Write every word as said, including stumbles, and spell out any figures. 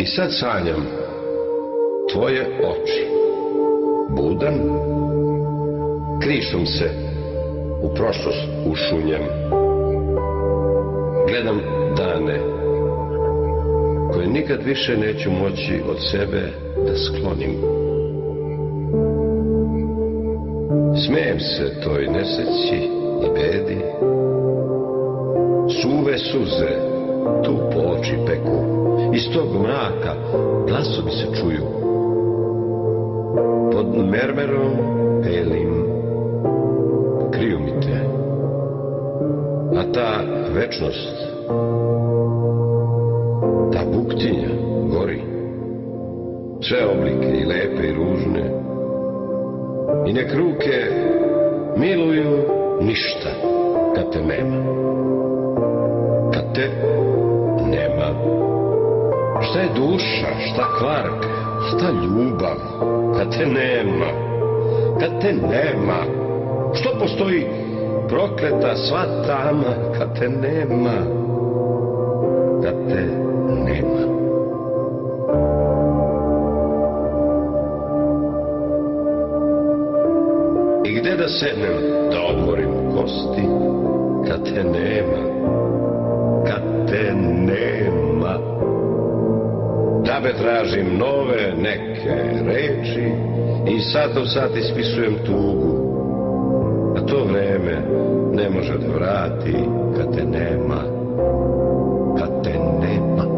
I sad sanjam tvoje oči, budan, krišom se u prošlost ušunjam. Gledam dane koje nikad više neću moći od sebe da sklonim. Smijem se toj nesreći i bedi, suve suze tu po oči peku, iz tog mraka glasovi se čuju. Pod mermerom belim kriju mi te, a ta večnost, ta buktinja gori, sve oblike i lepe i ružne, i nek ruke miluju ništa kad te nema, kad te nema. Šta je duša, šta kvark, šta ljubav kad te nema, kad te nema? Što postoji prokleta sva tama kad te nema, kad te nema? I gde da sednem da odmorim kosti kad te nema, kad te nema? Da be tražim nove neke reči i sat do sat ispisujem tugu, a to vreme ne može da vrati kad te nema, kad te nema.